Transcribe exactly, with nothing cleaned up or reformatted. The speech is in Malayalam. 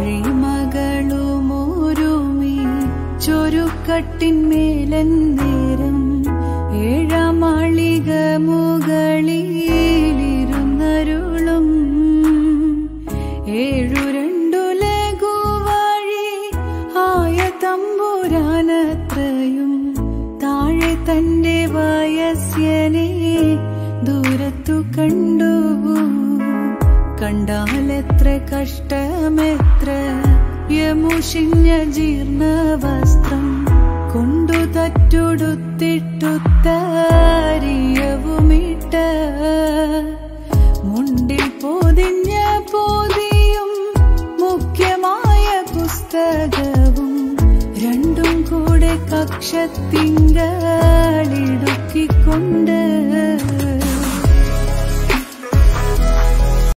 മരുമകളുമോരുമീ ചൊരുക്കട്ടിന്മേലെന്നേരം ഏഴാം മാളിക മുകളിലിരുന്നരുളും ഏഴു രണ്ടു ലഘുവഴി ആയ തമ്പുരാനത്രയും താഴെ തന്റെ വയസ്യനെ ദൂരത്തു കണ്ടു. കണ്ടാലെത്ര കഷ്ടമെത്ര യമുഷിഞ്ഞ ജീർണ വസ്ത്രം കൊണ്ടു തറ്റുടുത്തിട്ടുത്തരിയവുമിട്ട മുണ്ടിൽ പൊതിഞ്ഞ പൊതിയും മുഖ്യമായ പുസ്തകവും രണ്ടും കൂടെ കക്ഷത്തിങ്കളിടുക്കിക്കൊണ്ട്